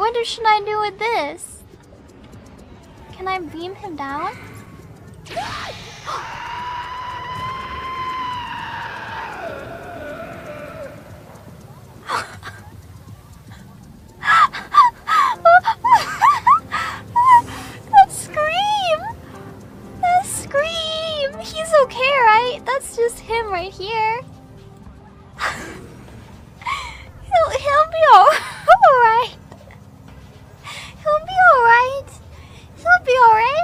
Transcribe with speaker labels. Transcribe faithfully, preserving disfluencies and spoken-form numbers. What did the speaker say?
Speaker 1: What should I do with this? Can I beam him down? That scream! That scream! He's okay, right? That's just him right here. he'll, he'll be alright. He'll be alright. He'll be alright.